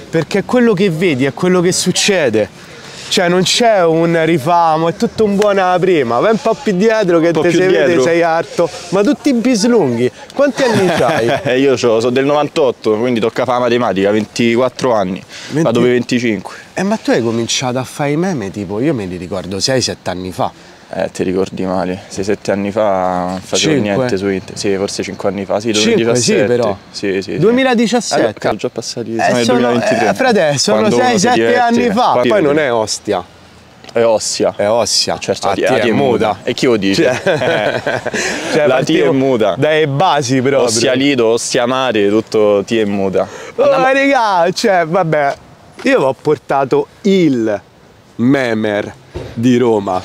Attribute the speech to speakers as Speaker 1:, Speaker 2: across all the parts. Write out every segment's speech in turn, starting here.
Speaker 1: perché quello che vedi è quello che succede. Cioè non c'è un rifamo, è tutto un buona prima. Vai un po' più dietro che te si vede, sei arto. Ma tutti bislunghi. Quanti anni c'hai?
Speaker 2: Io sono del 98, quindi tocca fare la matematica, 24 anni. Vado per 25.
Speaker 1: Ma tu hai cominciato a fare i meme tipo, io me li ricordo 6-7 anni fa.
Speaker 2: Ti ricordi male, 6-7 anni fa non facevo niente su internet. Sì, forse 5 anni fa, sì, 2017.
Speaker 1: 5, sì, però.
Speaker 2: Sì.
Speaker 1: 2017.
Speaker 2: Sono già passati, sono nel 2023.
Speaker 1: Frate, sono 6-7 anni fa. Poi non è Ostia.
Speaker 2: È Ossia.
Speaker 1: È Ossia.
Speaker 2: Certo, la T è muta. E chi lo dice?
Speaker 1: Cioè,
Speaker 2: la T è muta.
Speaker 1: Dai basi proprio.
Speaker 2: Ossia Lido, Ossia Mare, tutto T è muta.
Speaker 1: Ma raga, cioè, vabbè, io vi ho portato il memer di Roma.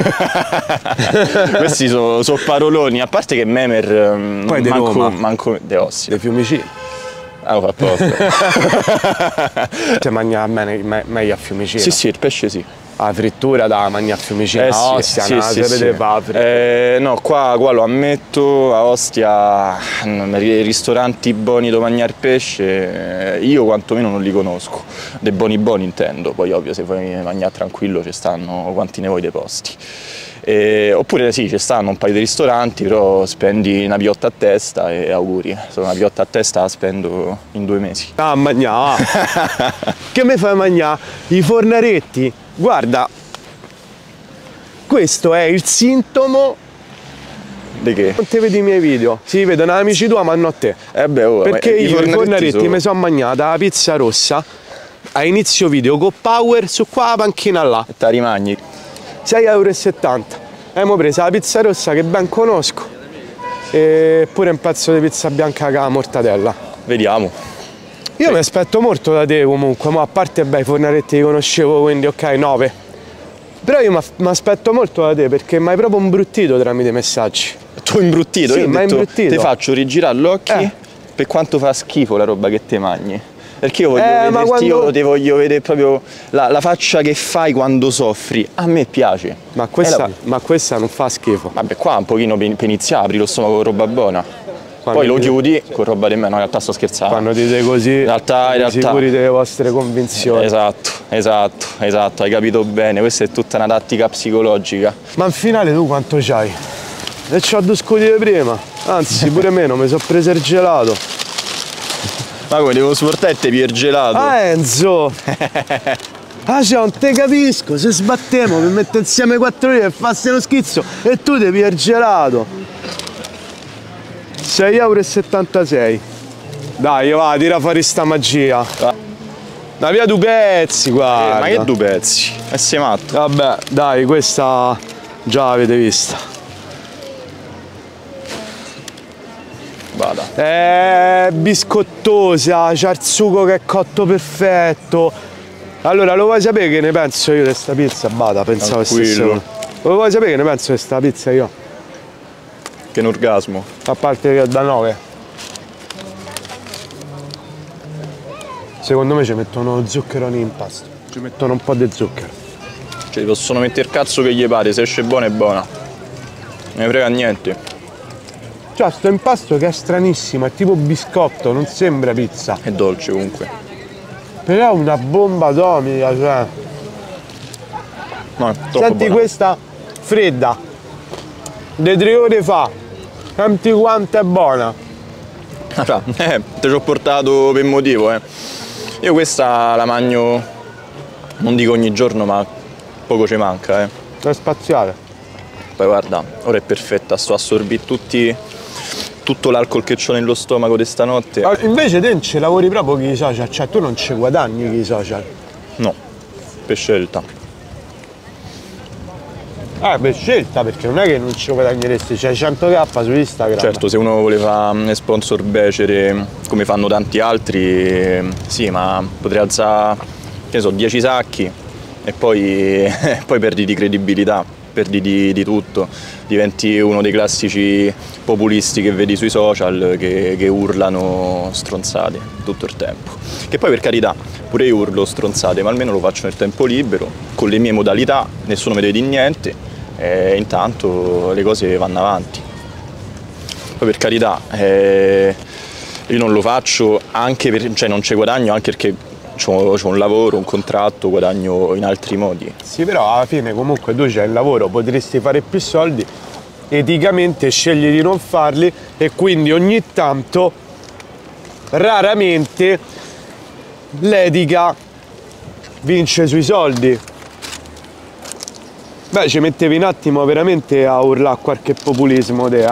Speaker 2: Questi sono paroloni, a parte che memer
Speaker 1: poi
Speaker 2: manco de Ossia.
Speaker 1: De Fiumicino.
Speaker 2: Lo fa apposta.
Speaker 1: Cioè mangia meglio a Fiumicino.
Speaker 2: Sì, il pesce sì.
Speaker 1: La frittura da mangia a Fiumicino,
Speaker 2: sì,
Speaker 1: Ostia,
Speaker 2: no, qua lo ammetto, a Ostia ristoranti buoni dove mangiare pesce, io quantomeno non li conosco, dei buoni intendo, poi ovvio se vuoi mangiare tranquillo ci stanno quanti ne vuoi dei posti. Oppure sì, ci stanno un paio di ristoranti, però spendi una piotta a testa e auguri, sono una piotta a testa la spendo in 2 mesi.
Speaker 1: Ah, mangià! Che mi fai mangiare? I fornaretti? Guarda, questo è il sintomo.
Speaker 2: Di che?
Speaker 1: Non ti vedi i miei video? Si vedono amici tuoi ma non a te. Perché io i fornaretti mi sono mangiata la pizza rossa a inizio video con Power su qua la panchina là.
Speaker 2: E te la rimagni?
Speaker 1: 6,70 €. Abbiamo preso la pizza rossa che ben conosco e pure un pezzo di pizza bianca con la mortadella.
Speaker 2: Vediamo.
Speaker 1: Io mi aspetto molto da te comunque, ma a parte i fornaretti li conoscevo, quindi ok, 9. Però io mi aspetto molto da te perché mi hai proprio imbruttito tramite i messaggi.
Speaker 2: Tu imbruttito?
Speaker 1: Sì,
Speaker 2: io ho detto,
Speaker 1: imbruttito.
Speaker 2: Ti faccio rigirare gli occhi per quanto fa schifo la roba che te mangi. Perché io voglio ti voglio vedere proprio la faccia che fai quando soffri. A me piace.
Speaker 1: Ma questa non fa schifo.
Speaker 2: Vabbè, qua un pochino per iniziare, apri lo stomaco con roba buona.
Speaker 1: Quando
Speaker 2: poi lo chiudi con roba di me, no, in realtà sto scherzando.
Speaker 1: Quando dite così, in realtà sicuri delle vostre convinzioni.
Speaker 2: Esatto, hai capito bene, questa è tutta una tattica psicologica.
Speaker 1: Ma in finale tu quanto c'hai? E c'ho 2 scudi di prima, anzi pure meno, mi sono preso il gelato.
Speaker 2: Ma come devo sportarti per il gelato?
Speaker 1: Ah Enzo! Ah cioè, non te capisco, se sbattiamo per mettere insieme 4 ore e farsi lo schizzo e tu devi il gelato. 6,76 €. Dai, va, tira fuori sta magia. La via 2 pezzi, guarda.
Speaker 2: Ma che 2 pezzi? E sei matto?
Speaker 1: Vabbè, dai, questa già l'avete vista.
Speaker 2: Vada.
Speaker 1: È biscottosa, c'ha il sugo che è cotto perfetto. Allora, lo vuoi sapere che ne penso io di questa pizza? Bada, pensavo che stesse. Lo vuoi sapere che ne penso di questa pizza io?
Speaker 2: Che un orgasmo.
Speaker 1: A parte che è da 9. Secondo me ci mettono zucchero in impasto. Ci mettono un po' di zucchero.
Speaker 2: Cioè, possono mettere il cazzo che gli pare, se esce buona è buona. Non ne frega niente.
Speaker 1: Cioè, sto impasto che è stranissimo, è tipo biscotto, non sembra pizza.
Speaker 2: È dolce comunque.
Speaker 1: Però è una bomba atomica, cioè.
Speaker 2: No, è troppo
Speaker 1: Senti
Speaker 2: buona.
Speaker 1: questa fredda. De 3 ore fa. Senti quanto è buona.
Speaker 2: Te ci ho portato per motivo, Io questa la mangio, non dico ogni giorno, ma poco ci manca,
Speaker 1: È spaziale.
Speaker 2: Poi guarda, ora è perfetta, sto assorbendo tutto l'alcol che ho nello stomaco di stanotte.
Speaker 1: Invece te non ci lavori proprio con i social, cioè tu non ci guadagni con i social.
Speaker 2: No, per scelta.
Speaker 1: Per scelta, perché non è che non ci guadagneresti, c'hai 100k su Instagram.
Speaker 2: Certo, se uno vuole fare sponsor becere, come fanno tanti altri, sì, ma potrei alzare, che ne so, 10 sacchi e poi perdi di credibilità, perdi di tutto, diventi uno dei classici populisti che vedi sui social che urlano stronzate tutto il tempo. Che poi per carità, pure io urlo stronzate, ma almeno lo faccio nel tempo libero, con le mie modalità, nessuno mi deve dire niente. E intanto le cose vanno avanti. Poi per carità, io non lo faccio anche per, cioè non ci guadagno anche perché c'ho un lavoro, un contratto, guadagno in altri modi.
Speaker 1: Sì, però alla fine comunque tu c'hai il lavoro, potresti fare più soldi, eticamente scegli di non farli e quindi ogni tanto, raramente, l'etica vince sui soldi. Beh, ci mettevi un attimo veramente a urlare qualche populismo te,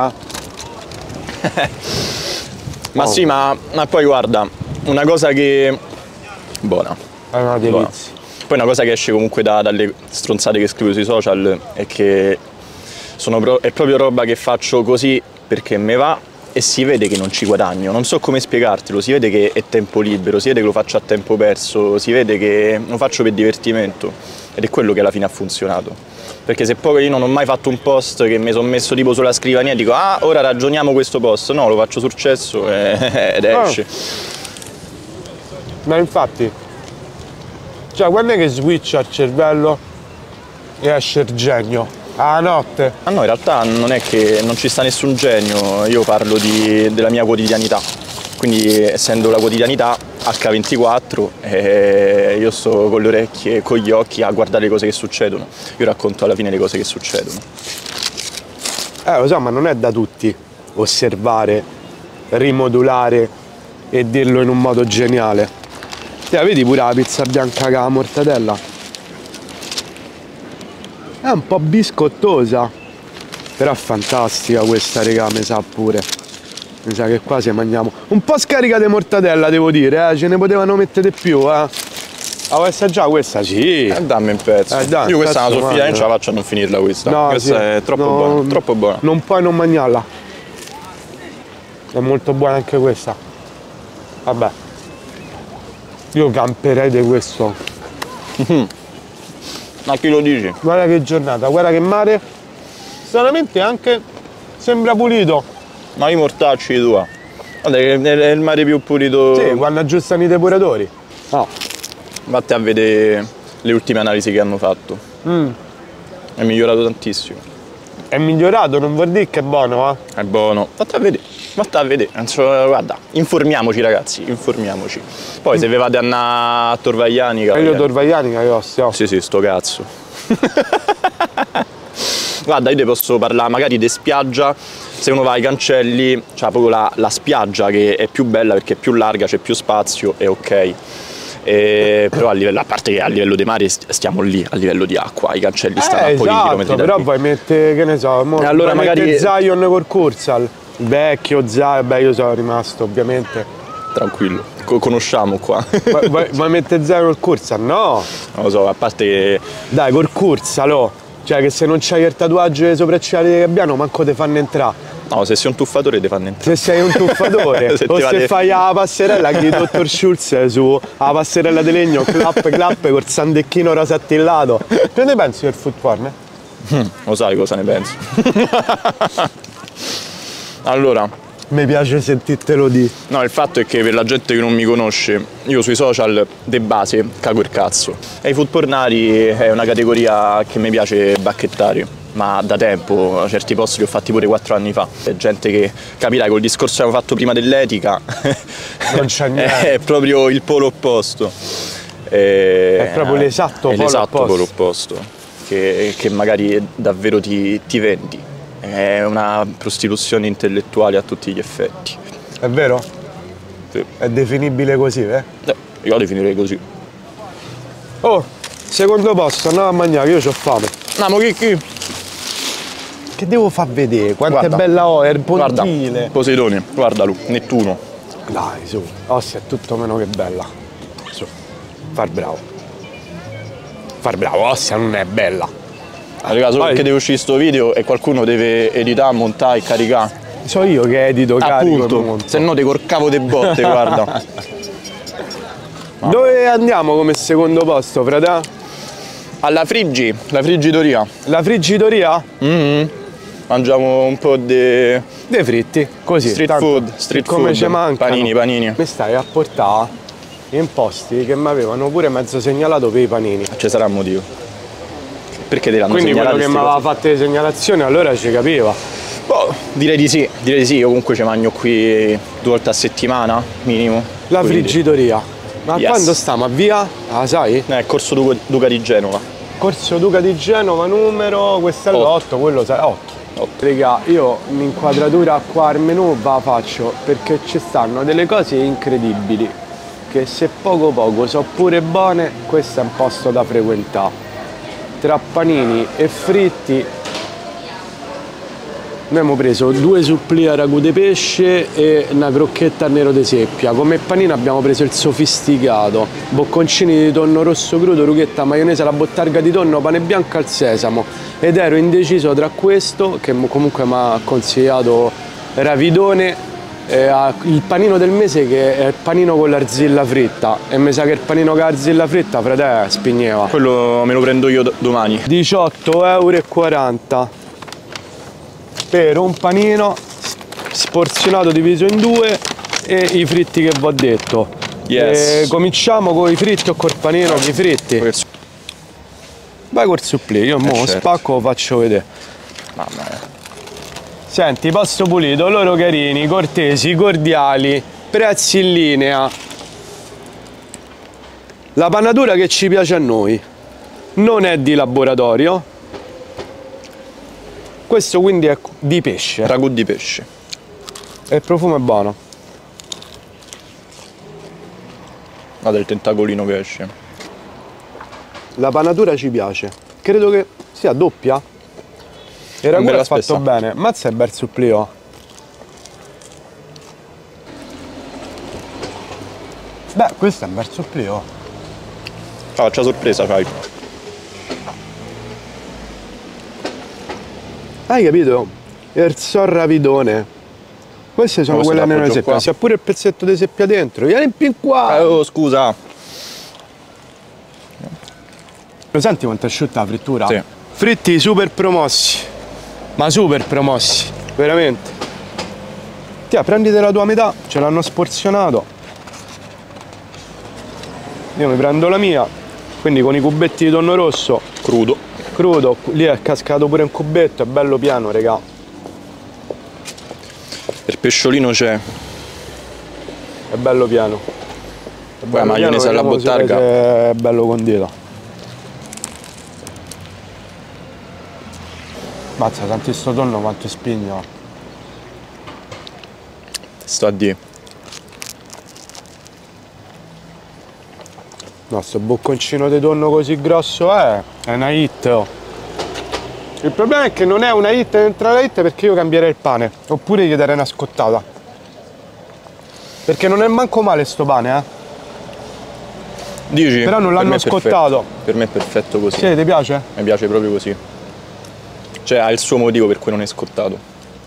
Speaker 2: Ma sì, ma poi guarda, una cosa che... buona.
Speaker 1: È una delizia.
Speaker 2: Poi una cosa che esce comunque dalle stronzate che scrivo sui social è che è proprio roba che faccio così perché me va e si vede che non ci guadagno. Non so come spiegartelo, si vede che è tempo libero, si vede che lo faccio a tempo perso, si vede che lo faccio per divertimento ed è quello che alla fine ha funzionato. Perché se poi io non ho mai fatto un post che mi sono messo tipo sulla scrivania e dico ora ragioniamo questo post, no, lo faccio successo ed esce.
Speaker 1: Ma infatti, cioè quando è che switcha il cervello e esce il genio? A notte?
Speaker 2: Ma no, in realtà non è che non ci sta nessun genio, io parlo della mia quotidianità, quindi essendo la quotidianità H24 io sto con le orecchie e con gli occhi a guardare le cose che succedono, io racconto alla fine le cose che succedono.
Speaker 1: Lo so, ma non è da tutti osservare, rimodulare e dirlo in un modo geniale. Vedi pure la pizza bianca con la mortadella? È un po' biscottosa, però è fantastica questa, regà, mi sa pure. Mi sa che qua se mangiamo un po' scarica di mortadella, devo dire, ce ne potevano mettere più, La vuoi assaggiare questa? Sì.
Speaker 2: Dammi un pezzo. Io questa è una soffia, non ce la faccio a non finirla questa.
Speaker 1: No,
Speaker 2: questa
Speaker 1: sì.
Speaker 2: È troppo buona, troppo buona.
Speaker 1: Non puoi non mangiarla. È molto buona anche questa. Vabbè. Io camperei di questo.
Speaker 2: Ma chi lo dici?
Speaker 1: Guarda che giornata, guarda che mare. Stranamente anche sembra pulito.
Speaker 2: Ma i mortacci tua. Guarda che è il mare più pulito.
Speaker 1: Sì, quando aggiustano i depuratori. No.
Speaker 2: Vatti a vedere le ultime analisi che hanno fatto. È migliorato tantissimo.
Speaker 1: È migliorato, non vuol dire che è buono,
Speaker 2: È buono. Vatti a vedere. Vatti a vedere. Guarda, informiamoci ragazzi, informiamoci. Poi se vi vate a andare a Torvaianica.
Speaker 1: Io Torvaianica che ho,
Speaker 2: Sì, sto cazzo. Guarda, io ti posso parlare magari di spiaggia, se uno va ai Cancelli, c'è proprio la spiaggia che è più bella perché è più larga, c'è più spazio, è ok. Però a parte che a livello di mare stiamo lì, a livello di acqua, i Cancelli stanno a pochi chilometri da
Speaker 1: però
Speaker 2: qui.
Speaker 1: Vuoi mettere, che ne so,
Speaker 2: allora magari
Speaker 1: Zion col Kurzal, il vecchio Zion, beh io sono rimasto ovviamente.
Speaker 2: Tranquillo, conosciamo qua.
Speaker 1: Vuoi mettere Zion col Kurzal? No!
Speaker 2: Non lo so, a parte che...
Speaker 1: Dai, col Kurzal, cioè che se non c'hai il tatuaggio dei sopracciglia di Gabbiano manco te fanno entrare.
Speaker 2: No, se sei un tuffatore ti fanno entrare.
Speaker 1: Se sei un tuffatore se fai la passerella che il dottor Schulz su la passerella di legno, clap col sandecchino rosa attillato. Che ne pensi del food porn?
Speaker 2: Lo sai cosa ne penso. Allora,
Speaker 1: mi piace sentirtelo di.
Speaker 2: No, il fatto è che per la gente che non mi conosce, io sui social de base cago il cazzo. E i food pornari è una categoria che mi piace bacchettare. Ma da tempo, certi post li ho fatti pure 4 anni fa. C'è gente che, capirai, col discorso che abbiamo fatto prima dell'etica,
Speaker 1: non c'è niente.
Speaker 2: È proprio il polo opposto.
Speaker 1: È proprio l'esatto
Speaker 2: polo opposto. Che magari davvero ti vendi. È una prostituzione intellettuale a tutti gli effetti.
Speaker 1: È vero?
Speaker 2: Sì.
Speaker 1: È definibile così,
Speaker 2: io la definirei così.
Speaker 1: Oh, secondo posto, andiamo a mangiare, io ho fame.
Speaker 2: No, ma chi?
Speaker 1: Che devo far vedere? Quanto è bella è il pontile.
Speaker 2: Guarda, Poseidone, guardalo, Nettuno.
Speaker 1: Dai, su, Ossia è tutto meno che bella. Su, far bravo. Far bravo, Ossia non è bella.
Speaker 2: Raga, solo perché deve uscire sto video e qualcuno deve editare, montare e caricare.
Speaker 1: So io che edito, carico.
Speaker 2: Se no te corcavo de botte, guarda.
Speaker 1: Dove andiamo come secondo posto, frate?
Speaker 2: Alla la friggitoria.
Speaker 1: La friggitoria?
Speaker 2: Mangiamo un po' di
Speaker 1: fritti, così.
Speaker 2: Street food,
Speaker 1: come ci manca.
Speaker 2: Panini.
Speaker 1: Mi stai a portare in posti che mi avevano pure mezzo segnalato per i panini.
Speaker 2: Ci sarà un motivo. Perché te l'hanno
Speaker 1: segnalato? Quindi quello che mi aveva fatto le segnalazioni allora ci capiva.
Speaker 2: Boh, direi di sì. Io comunque ci mangio qui 2 volte a settimana, minimo.
Speaker 1: La friggitoria. Ma quando stiamo? A via? Ah, sai?
Speaker 2: Corso Duca di Genova.
Speaker 1: Corso Duca di Genova numero... questo è l'8, quello sai... 8. Raga, io un'inquadratura qua al menù la faccio perché ci stanno delle cose incredibili che se poco so pure buone, questo è un posto da frequentare. Tra panini e fritti noi abbiamo preso 2 supplì a ragù di pesce e una crocchetta a nero di seppia. Come panino abbiamo preso il sofisticato, bocconcini di tonno rosso crudo, rughetta, maionese alla bottarga di tonno, pane bianco al sesamo. Ed ero indeciso tra questo, che comunque mi ha consigliato Ravidone, il panino del mese che è il panino con l'arzilla fritta. E mi sa che il panino con l'arzilla fritta, frate, spigneva.
Speaker 2: Quello me lo prendo io domani.
Speaker 1: 18,40 € per un panino sporzionato diviso in 2 e i fritti che vi ho detto.
Speaker 2: Yes.
Speaker 1: Cominciamo con i fritti o col panino con i fritti? Vai col supplì, io mo
Speaker 2: certo.
Speaker 1: spacco, lo faccio vedere.
Speaker 2: Mamma mia.
Speaker 1: Senti, pasto pulito, loro carini, cortesi, cordiali, prezzi in linea. La pannatura che ci piace a noi non è di laboratorio. Questo quindi è di pesce.
Speaker 2: Ragù di pesce.
Speaker 1: E il profumo è buono.
Speaker 2: Guarda il tentacolino che esce.
Speaker 1: La pannatura ci piace. Credo che sia doppia. Il ragù è fatto bene. Mazza è bel supplio. Beh, questo è un bel supplio.
Speaker 2: Faccia sorpresa, fai.
Speaker 1: Hai capito? Il Ravidone. Queste sono quelle nella seppia. C'è pure il pezzetto di seppia dentro. Vieni più qua.
Speaker 2: Oh, scusa.
Speaker 1: Lo senti quanto è asciutta la frittura?
Speaker 2: Sì.
Speaker 1: Fritti super promossi. Ma super promossi. Veramente. Tia, prendite la tua metà. Ce l'hanno sporzionato. Io mi prendo la mia. Quindi con i cubetti di tonno rosso.
Speaker 2: Crudo.
Speaker 1: Crudo, lì è cascato pure un cubetto, è bello piano, regà.
Speaker 2: Il pesciolino c'è.
Speaker 1: È bello piano.
Speaker 2: Poi la maionese alla bottarga.
Speaker 1: È bello condito. Mazza, tanti sto tonno quanto spigno.
Speaker 2: Sto a dire.
Speaker 1: No, sto bocconcino di tonno così grosso è una hit. Oh. Il problema è che non è una hit dentro la hit perché io cambierei il pane. Oppure gli darei una scottata. Perché non è manco male sto pane, eh.
Speaker 2: Dici?
Speaker 1: Però non l'hanno scottato.
Speaker 2: Per me è perfetto così.
Speaker 1: Sì, ti piace?
Speaker 2: Mi piace proprio così. Cioè ha il suo motivo per cui non è scottato.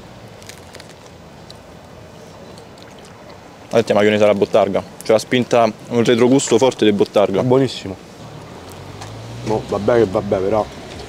Speaker 2: Senti, la maionese alla bottarga. C'è la spinta, un retrogusto forte di bottarga.
Speaker 1: È buonissimo. No, vabbè che vabbè però.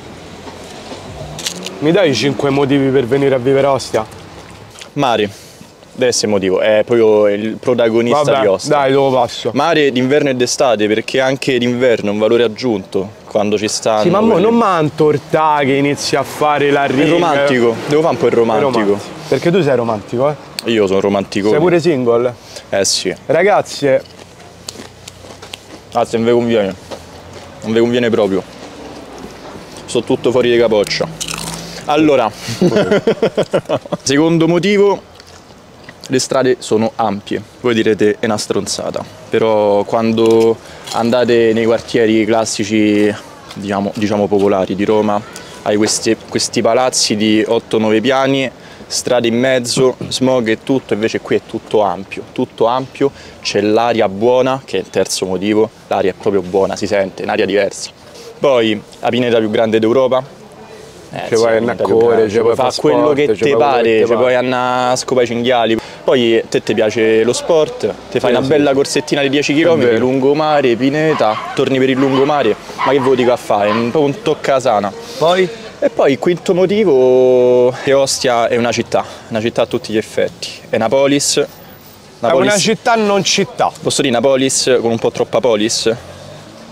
Speaker 1: Mi dai 5 motivi per venire a vivere a Ostia?
Speaker 2: Mare. Deve essere motivo, è proprio il protagonista
Speaker 1: vabbè,
Speaker 2: di Ostia.
Speaker 1: Dai, lo passo.
Speaker 2: Mare d'inverno e d'estate, perché anche d'inverno è un valore aggiunto quando ci stanno.
Speaker 1: Sì, ma mo non m'antortà che inizi a fare la riga.
Speaker 2: Il romantico, devo fare un po' il romantico.
Speaker 1: Perché tu sei romantico, eh?
Speaker 2: Io sono romantico.
Speaker 1: Sei pure single?
Speaker 2: Eh sì.
Speaker 1: Ragazze.
Speaker 2: Anzi, non vi conviene. Non vi conviene proprio. Sto tutto fuori di capoccia. Allora, secondo motivo, le strade sono ampie. Voi direte è una stronzata, però quando andate nei quartieri classici, diciamo popolari di Roma, hai questi palazzi di 8-9 piani, strade in mezzo, smog e tutto, invece qui è tutto ampio, c'è l'aria buona, che è il terzo motivo, l'aria è proprio buona, si sente, un'aria diversa. Poi la pineta più grande d'Europa.
Speaker 1: Ci puoi andare a correre, ci puoi
Speaker 2: fare quello che ti pare, ci puoi andare a scopare i cinghiali. Poi a te ti piace lo sport, ti fai una bella corsettina di 10 km, lungomare, pineta, torni per il lungomare, ma che vuoi dico a fare? Un tocca sana.
Speaker 1: Poi?
Speaker 2: E poi il quinto motivo è Ostia è una città a tutti gli effetti. È Napolis.
Speaker 1: È una città non città.
Speaker 2: Posso dire Napolis con un po' troppa polis?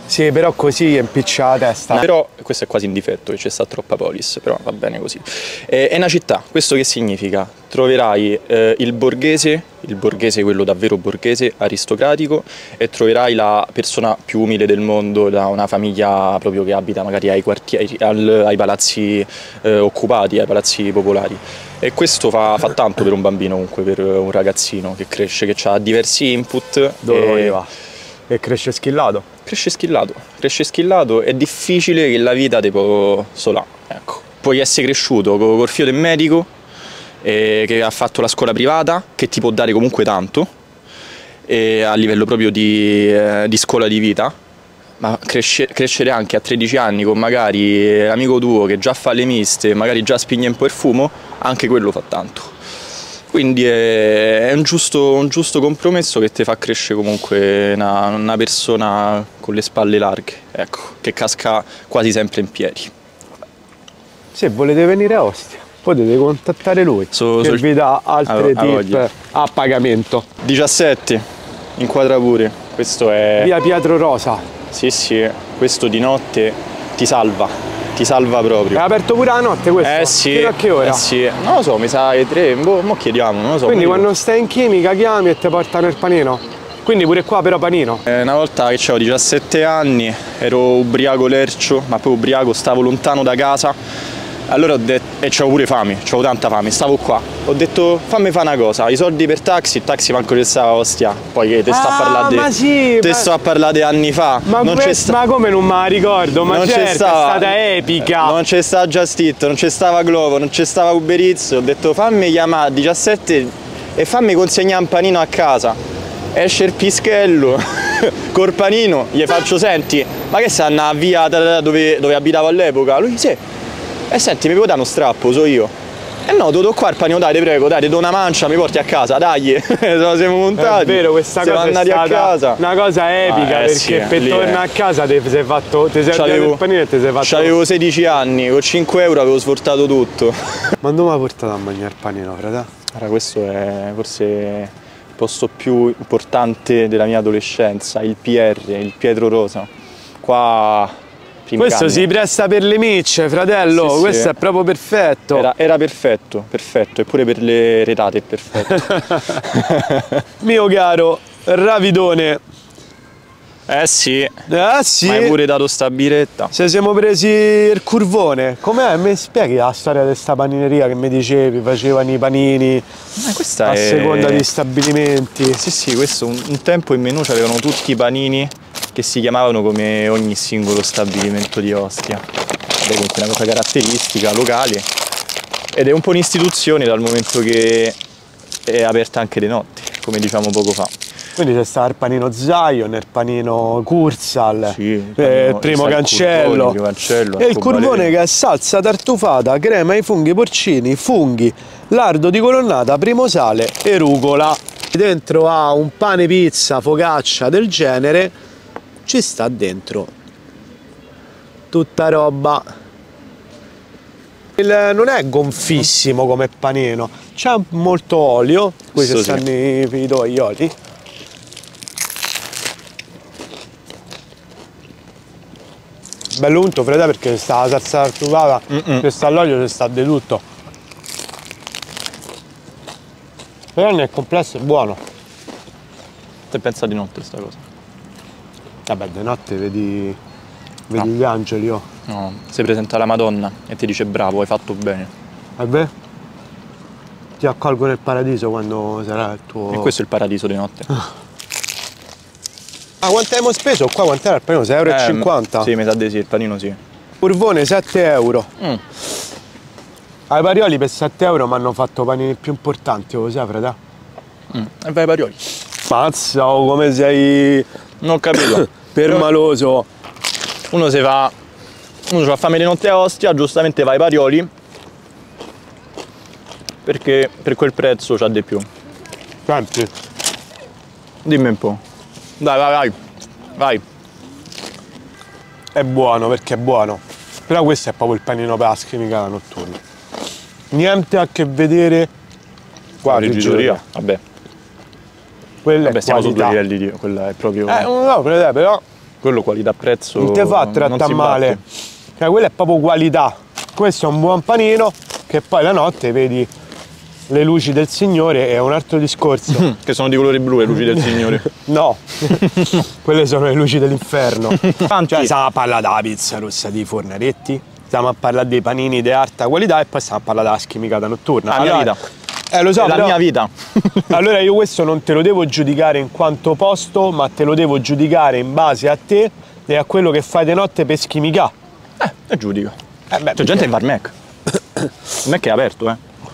Speaker 1: Sì, però così impiccia la testa.
Speaker 2: Però questo è quasi un difetto, che c'è sta troppa polis, però va bene così. È una città, questo che significa? Troverai il borghese quello davvero borghese, aristocratico, e troverai la persona più umile del mondo, da una famiglia proprio che abita magari ai quartieri, ai palazzi occupati, ai palazzi popolari. E questo fa tanto per un bambino, comunque per un ragazzino che cresce, che ha diversi input.
Speaker 1: Dove va? E cresce schillato.
Speaker 2: Cresce schillato, è difficile che la vita te può solare, ecco. Puoi essere cresciuto col figlio del medico, che ha fatto la scuola privata, che ti può dare comunque tanto, a livello proprio di scuola di vita, ma crescere anche a 13 anni con magari l'amico tuo che già fa le miste, magari già spinge un po' il fumo, anche quello fa tanto. Quindi è un giusto compromesso che ti fa crescere comunque una persona con le spalle larghe, ecco, che casca quasi sempre in piedi.
Speaker 1: Se volete venire a Ostia, potete contattare lui, che vi dà altre tip a pagamento.
Speaker 2: 17, inquadra pure, questo è...
Speaker 1: Via Pietro Rosa.
Speaker 2: Sì, questo di notte ti salva proprio.
Speaker 1: È aperto pure la notte questo?
Speaker 2: Sì.
Speaker 1: Fino a che ora?
Speaker 2: Sì, non lo so, mi sa le 3, mo chiediamo, non lo so.
Speaker 1: Quindi quando stai in chimica chiami e ti portano il panino? Quindi pure qua però panino?
Speaker 2: Una volta che avevo 17 anni, ero ubriaco lercio, ma poi ubriaco, stavo lontano da casa. Allora ho detto, e c'avevo pure fame, c'avevo tanta fame, stavo qua. Ho detto, fammi fare una cosa, i soldi per taxi, il taxi manco ci stava a Ostia. Poi che te sto a parlare di anni fa.
Speaker 1: Ma come non me la ricordo? Ma certo, è stata epica.
Speaker 2: Non c'è stava Just Eat, non c'è stava Glovo, non c'è stava Uber Eats. Ho detto, fammi chiamare a 17 e fammi consegnare un panino a casa. Esce il pischello col panino, gli faccio, senti, ma che sta andando via dove abitavo all'epoca? Lui, sì. E senti, mi puoi dare uno strappo, so io. No, devo toccare il panino, dai, ti prego, dai, ti do una mancia, mi porti a casa, dai. Siamo montati.
Speaker 1: È vero, questa
Speaker 2: siamo
Speaker 1: cosa
Speaker 2: andati
Speaker 1: è stata
Speaker 2: a casa.
Speaker 1: Una cosa epica, perché
Speaker 2: sì,
Speaker 1: per tornare a casa ti sei fatto, ti sei dato il panino e ti sei fatto...
Speaker 2: C'avevo 16 anni, con 5 euro avevo sfortato tutto.
Speaker 1: Ma dove mi ha portato a mangiare il panino, frate?
Speaker 2: Allora, questo è forse il posto più importante della mia adolescenza, il PR, il Pietro Rosa. Qua...
Speaker 1: Questo si presta per le micce, fratello, sì, questo è proprio perfetto.
Speaker 2: Era perfetto, e pure per le retate è perfetto.
Speaker 1: Mio caro Ravidone.
Speaker 2: Sì.
Speaker 1: Sì.
Speaker 2: Ma hai pure dato sta biretta.
Speaker 1: Se siamo presi il curvone, com'è? Mi spieghi la storia di sta panineria che mi dicevi, facevano i panini a seconda di stabilimenti?
Speaker 2: Sì, questo un tempo in menù c'avevano tutti i panini che si chiamavano come ogni singolo stabilimento di Ostia. Ed è comunque una cosa caratteristica, locale, ed è un po' un'istituzione dal momento che è aperta anche le notti, come diciamo poco fa.
Speaker 1: Quindi c'è stato il panino Zion, il panino Kurzal,
Speaker 2: sì,
Speaker 1: il primo cancello, e il curvone che è salsa tartufata, crema ai funghi porcini, funghi, lardo di colonnata, primo sale e rucola. Dentro ha un pane pizza, focaccia del genere, ci sta dentro tutta roba. Non è gonfissimo come panino, c'ha molto olio, qui ci stanno i tovaglioli. Bello unto, frate, perché c'è sta la salsa tartufata, c'è sta l'olio, c'è sta di tutto. Però nel complesso è buono.
Speaker 2: Te pensa di notte sta cosa?
Speaker 1: Vabbè, di notte vedi gli angeli, oh.
Speaker 2: No, si presenta la Madonna e ti dice bravo, hai fatto bene.
Speaker 1: Vabbè, ti accolgo nel paradiso quando sarà il tuo...
Speaker 2: E questo è il paradiso di notte.
Speaker 1: Ah, quanto abbiamo speso? Qua quant'era il panino? 6,50 €?
Speaker 2: Sì, mi sa di sì, il panino sì.
Speaker 1: Curvone 7 €. Ai Parioli per 7 € mi hanno fatto panini più importanti, lo sai, frate?
Speaker 2: E vai ai Parioli.
Speaker 1: Mazza, oh, come sei...
Speaker 2: Non ho capito.
Speaker 1: Permaloso.
Speaker 2: Uno c'ha fame di notte a Ostia, giustamente vai ai Parioli, perché per quel prezzo c'ha di più.
Speaker 1: Senti.
Speaker 2: Dimmi un po'. Dai, vai.
Speaker 1: È buono, perché è buono. Però questo è proprio il panino per la schiena notturna. Niente a che vedere qua,
Speaker 2: rigitoria. Vabbè.
Speaker 1: Quella è
Speaker 2: siamo su
Speaker 1: qualità.
Speaker 2: 2 livelli di... Quella è proprio...
Speaker 1: No, però
Speaker 2: Quello qualità-prezzo
Speaker 1: non ti fa tratta male. Cioè, quella è proprio qualità. Questo è un buon panino che poi la notte vedi le luci del Signore, è un altro discorso.
Speaker 2: Che sono di colore blu le luci del Signore.
Speaker 1: No, quelle sono le luci dell'inferno. Cioè, stiamo a parlare della pizza rossa di Fornaretti, stiamo a parlare dei panini di alta qualità e poi stiamo a parlare della schimicata notturna.
Speaker 2: La mia vita.
Speaker 1: Lo so,
Speaker 2: è la mia vita.
Speaker 1: Allora io questo non te lo devo giudicare in quanto posto, ma te lo devo giudicare in base a te e a quello che fai di notte per schimicà.
Speaker 2: E giudico.
Speaker 1: Beh,
Speaker 2: C'è gente in bar Mac. Il Mac è aperto,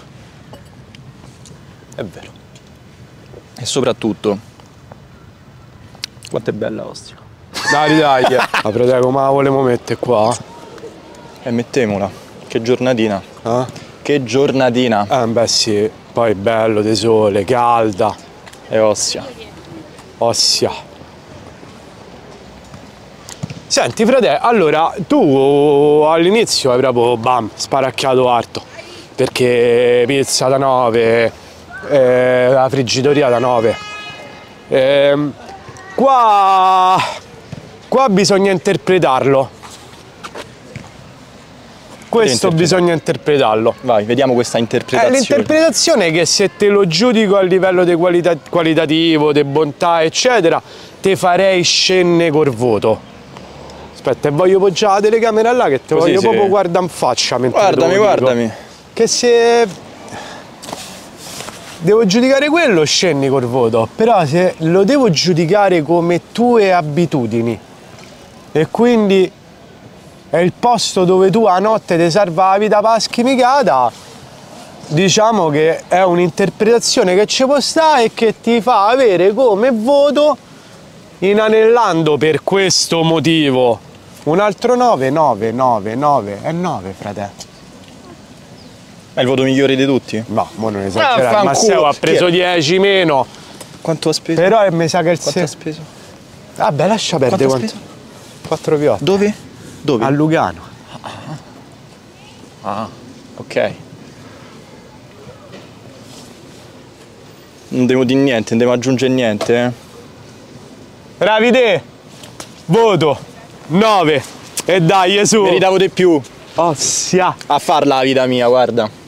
Speaker 1: È vero.
Speaker 2: E soprattutto, quanto è bella Ostia.
Speaker 1: Dai, la prego, ma la volevamo mettere qua?
Speaker 2: E mettemola. Che giornatina. Che giornatina.
Speaker 1: Beh sì, poi bello, di sole, calda.
Speaker 2: E Ostia.
Speaker 1: Ossia. Senti fratello, allora tu all'inizio hai proprio bam, sparacchiato alto, perché pizza da 9, la friggitoria da 9. Qua bisogna interpretarlo. Questo bisogna interpretarlo.
Speaker 2: Vai, vediamo questa interpretazione.
Speaker 1: L'interpretazione è che se te lo giudico a livello di qualitativo, di bontà, eccetera, te farei scendere col voto. Aspetta, e voglio poggiare la telecamera là che te
Speaker 2: Così
Speaker 1: voglio
Speaker 2: sì.
Speaker 1: proprio guardare in faccia mentre
Speaker 2: Guardami.
Speaker 1: Che se devo giudicare quello, scendi col voto. Però se lo devo giudicare come tue abitudini e quindi è il posto dove tu a notte ti salva la vita per la schimicata, diciamo che è un'interpretazione che ci può stare e che ti fa avere come voto, inanellando per questo motivo un altro 9, è 9, fratello.
Speaker 2: È il voto migliore di tutti?
Speaker 1: No, mo non esagerare, Matteo ha preso 10 meno.
Speaker 2: Quanto ha speso?
Speaker 1: Però mi sa che il
Speaker 2: Quanto ha speso?
Speaker 1: Vabbè, lascia perdere
Speaker 2: Quanto ha speso?
Speaker 1: 4 piotte.
Speaker 2: Dove? Dove?
Speaker 1: A Lugano.
Speaker 2: Ok. Non devo dire niente, non devo aggiungere niente,
Speaker 1: Bravi te! Voto 9. E dai, su!
Speaker 2: Meritavo di più.
Speaker 1: Ossia!
Speaker 2: A farla la vita mia, guarda.